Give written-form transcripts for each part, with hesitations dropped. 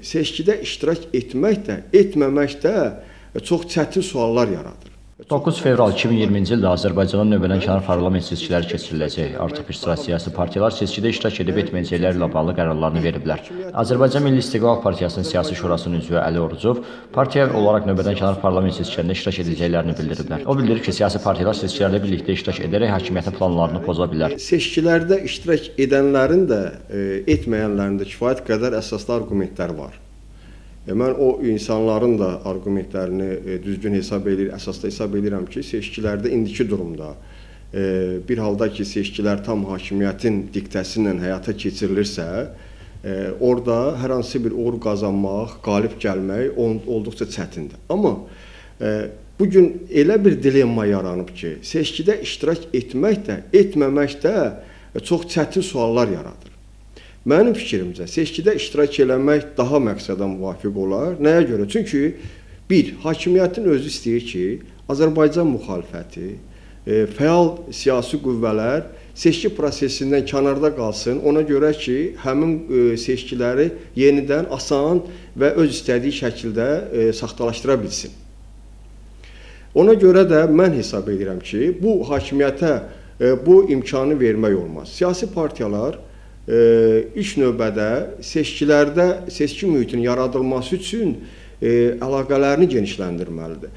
seçkidə iştirak etmək də, etməmək də çox çətin suallar yaradır. 9 fevral 2020-ci ildə Azərbaycanın növbədənkənar parlament seçkiləri keçiriləcək. Artıq bir sıra siyasi partiyalar seçkidə iştirak edib etməyəcəkləri ilə bağlı qərarlarını veriblər. Azərbaycan Milli İstiqlal Partiyasının siyasi şurasının üzvü Əli Orucov partiya olaraq növbədənkənar parlament seçkilərində iştirak edəcəklərini bildiriblər. O bildirib ki, siyasi partiyalar seçkilərdə birlikdə iştirak edərək hakimiyyətin planlarını poza bilər. Seçkilərdə iştirak edənlərin də, etməyənlərin də kifayət qədər əsaslı arqumentlər var. Mən o insanların da arqumentlərini düzgün hesab edir, əsasda hesab edirəm ki, seçkilərdə indiki durumda bir halda ki, seçkilər tam hakimiyyətin diktəsi ilə həyata keçirilirsə, orada hər hansı bir uğur qazanmaq, qalib gəlmək olduqca çətindir. Amma bugün elə bir dilemma yaranıb ki, seçkidə iştirak etmək də, etməmək də çox çətin suallar yaradır. Mənim fikrimcə, seçkidə iştirak eləmək daha məqsədə müvafiq olar. Nəyə görə? Çünki, bir, hakimiyyətin özü istəyir ki, Azərbaycan müxalifəti, fəal siyasi qüvvələr seçki prosesindən kənarda qalsın, ona görə ki, həmin seçkiləri yenidən asan və öz istədiyi şəkildə saxtalaşdıra bilsin. Ona görə də mən hesab edirəm ki, bu hakimiyyətə bu imkanı vermək olmaz. Siyasi partiyalar ilk növbədə seçki mühitinin yaradılması üçün əlaqələrini genişləndirməlidir.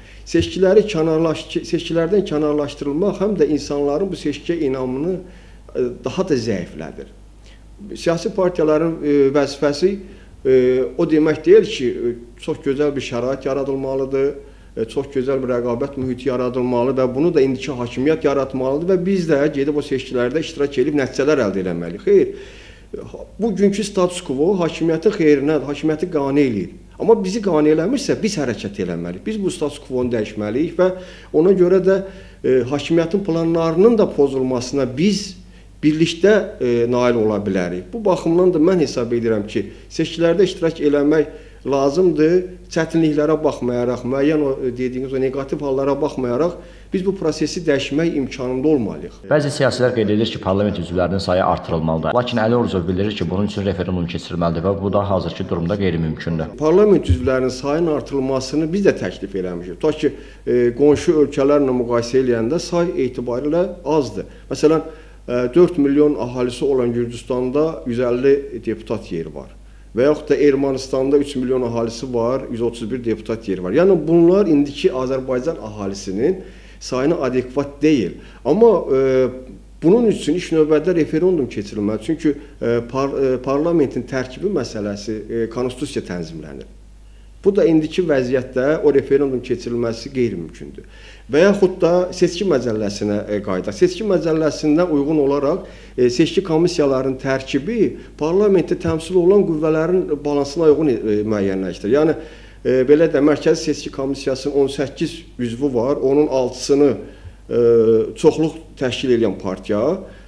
Seçkilərdən kənarlaşdırılmaq həm də insanların bu seçkiyə inamını daha da zəiflədir. Siyasi partiyaların vəzifəsi o demək deyil ki, çox gözəl bir şərait yaradılmalıdır, çox gözəl bir rəqabət mühiti yaradılmalı və bunu da indiki hakimiyyət yaratmalıdır və biz də gedib o seçkilərdə iştirak edib nəticələr əldə etməliyik. Xeyr, bugünkü status quo hakimiyyətin xeyrinə, hakimiyyəti qane eləyir. Amma bizi qane eləmirsə, biz hərəkət eləməliyik. Biz bu status quo-nu dəyişməliyik və ona görə də hakimiyyətin planlarının da pozulmasına biz birlikdə nail ola bilərik. Bu baxımdan da mən hesab edirəm ki, seçkilərdə iştirak eləmək lazımdır. Çətinliklərə baxmayaraq, müəyyən dediyiniz o negativ hallara baxmayaraq, biz bu prosesi dəyişmək imkanında olmalıyıq. Bəzi siyasilər qeyd edir ki, parlament üzvlərinin sayı artırılmalıdır. Lakin Əli Orucov bildirir ki, bunun üçün referendum keçirilməlidir və bu da hazırki durumda qeyri-mümkündür. Parlament üzvlərinin sayının artırılmasını biz də təklif eləmişik. Ta ki, qonşu ölkələrlə müqayisə eləyəndə say etibarilə azdır. Məsələn, 4 milyon əhalisi olan Gürcüstanda 150 deputat yeri var. Və yaxud da Ermənistanda 3 milyon əhalisi var, 131 deputat yeri var. Yəni, bunlar indiki Azərbaycan əhalisinin sayına adekvat deyil. Amma bunun üçün ilk növbədə referendum keçirilməli. Çünki parlamentin tərkibi məsələsi konstitusiya tənzimlənir. Bu da indiki vəziyyətdə o referendum keçirilməsi qeyri-mümkündür. Və yaxud da seçki məcəlləsinə qayıdaq. Seçki məcəlləsindən uyğun olaraq seçki komissiyalarının tərkibi parlamentdə təmsil olan qüvvələrin balansına uyğun müəyyənləşdirir. Yəni, belə də Mərkəzi Seçki Komissiyasının 18 üzvü var, onun 6-sını çoxluq təşkil edən partiya,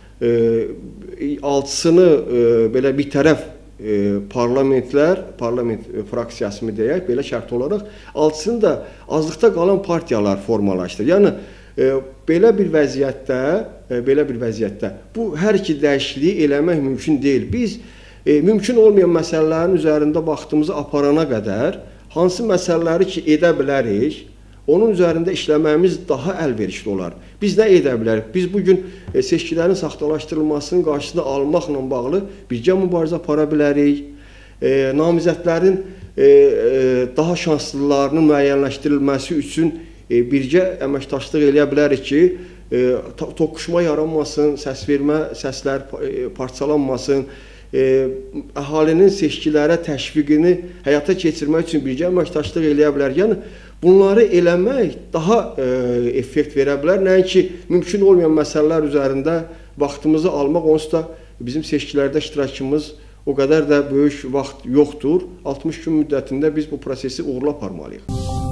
6-sını belə bir tərəf parlament fraksiyasını deyək, belə şərt olaraq, 6-sını da azlıqda qalan partiyalar formalaşdır. Yəni, belə bir vəziyyətdə bu hər iki dəyişikliyi eləmək mümkün deyil. Biz mümkün olmayan məsələlərin üzərində vaxtımızı aparana qədər hansı məsələləri ki, edə bilərik, onun üzərində işləməyimiz daha əlverişli olar. Biz nə edə bilərik? Biz bugün seçkilərin saxtalaşdırılmasının qarşısını almaqla bağlı birgə mübarizə apara bilərik. Namizədlərin daha şanslılarının müəyyənləşdirilməsi üçün birgə əməkdaşlıq eləyə bilərik ki, toqquşma yaranmasın, səslər parçalanmasın, əhalinin seçkilərə təşviqini həyata keçirmək üçün birgə əməkdaşlıq eləyə bilər. Yəni, bunları eləmək daha effekt verə bilər. Nəinki mümkün olmayan məsələlər üzərində vaxtımızı almaq, onsuz da bizim seçkilərdə iştirakımız o qədər də böyük vaxt yoxdur. 60 gün müddətində biz bu prosesi uğurla aparmalıyıq.